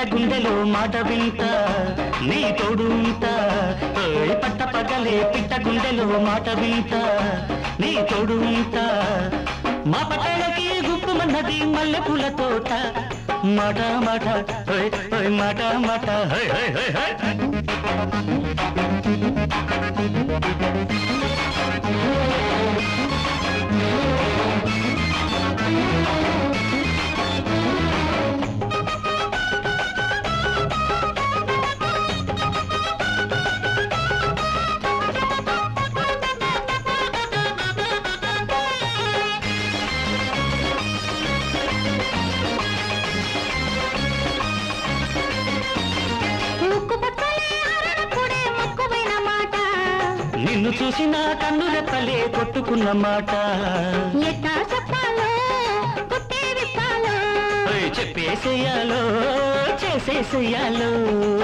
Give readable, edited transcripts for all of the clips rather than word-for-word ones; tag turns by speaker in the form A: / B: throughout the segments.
A: గుండెలో మాట వింట నీ తోడు ఉంటా పట్ట పగలే పిట్ట గుండెలో మాట వింట నీ తోడు ఉంటా మా పట్టణకి గుప్పుమన్నది మల్లె పూల తోట మాట మాట మాట మాట నిన్ను చూసిన కన్ను రెప్పలే కొట్టుకున్న మాట
B: ఎట్టా చెప్పాలో గుట్టే విప్పాలో
A: చెప్పేసేయాలో చేసేసేయాలో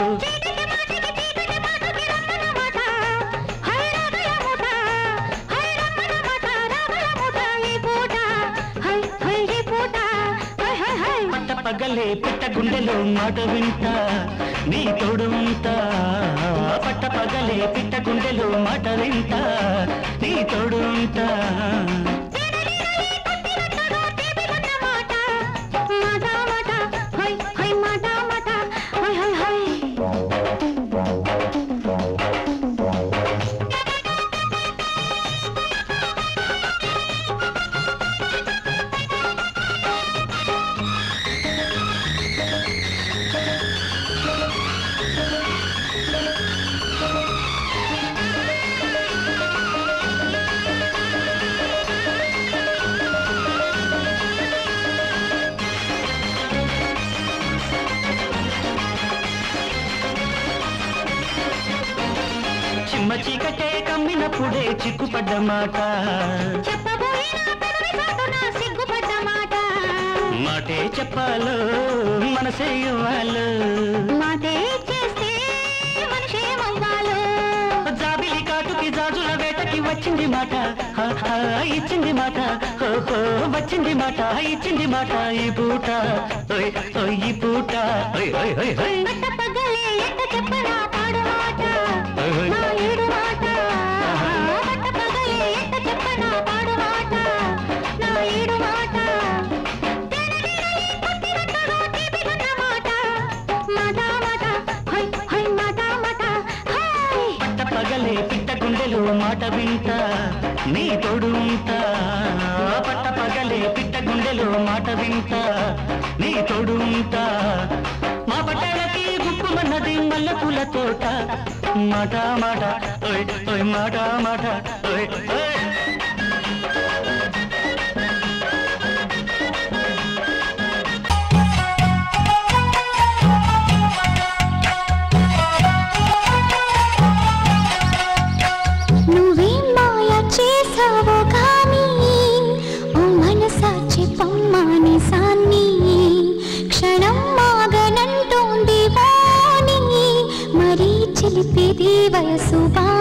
A: పట్ట పగలే పిట్ట గుండెలో మాట వింటా నీ తోడు ఉంటా పట్ట పగలే పిట్ట గుండెలో మాట వింటా నీ తోడు ఉంటా చిమ్మ చీకటే కమ్మినప్పుడే చిక్కుపడ్డ మాట మాటే చెప్పాలో మనసే ఇవ్వాలో
B: మాటే చేస్తే మనిషేమవ్వాలో
A: జాబిలి కాటుకి జాజుల వేటకి వచ్చింది మాట ఇచ్చింది మాట వచ్చింది మాట ఇచ్చింది మాట ఈ పూట ఈ పూట
B: పగలే ఎట్ట చెప్పనా పాడు మాట నా ఏడు మాట పగలే ఎట్ట చెప్పనా పాడు మాట నా ఏడు మాట
A: పట్ట పగలే పిట్ట గుండెలో మాట వింటా నీ తోడు ఉంటా పట్ట పగలే పిట్ట గుండెలో మాట వింటా నీ తోడు ఉంటా మా పట్టణకి గుప్పుమన్నది మల్లె పూల తోట మాట మాట మాట మాట
B: వయసు బా